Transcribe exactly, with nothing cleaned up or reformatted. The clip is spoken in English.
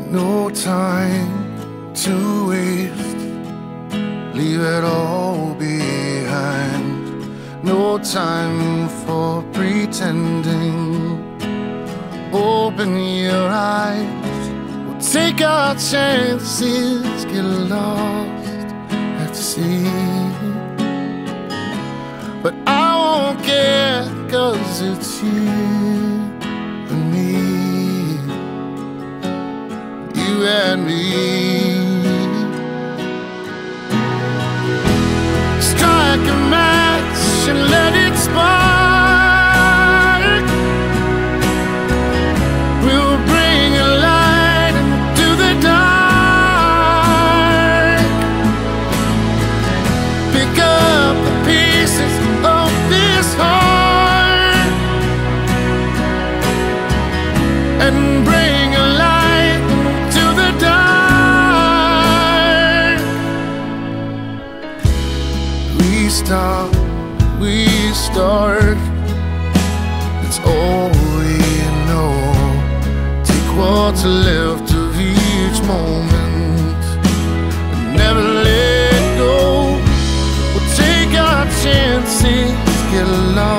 No time to waste, leave it all behind. No time for pretending. Open your eyes, we'll take our chances, get lost at sea. But I won't care, 'cause it's you and me, you and me. Strike a match and let it spark. We'll bring a light into the dark. Pick up the pieces of this heart and bring a light into the dark. We start, we start. It's all we know. Take what's left of each moment and never let go. We'll take our chances, get along.